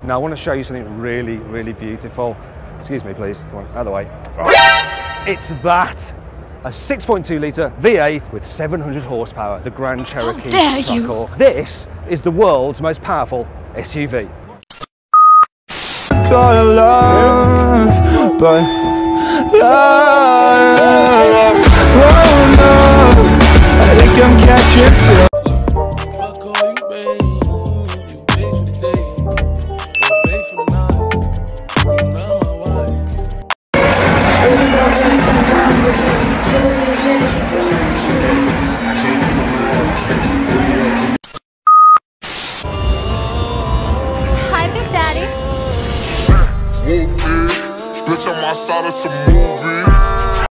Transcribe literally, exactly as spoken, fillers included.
Now I want to show you something really, really beautiful. Excuse me, please. Come on, out of the way. It's that. A six point two litre V eight with seven hundred horsepower, the Grand Cherokee. How dare you! This is the world's most powerful S U V. Gotta love, but love, oh no, I think I'm catching feels. Hi, Big Daddy. Bitch, on my side of some movie.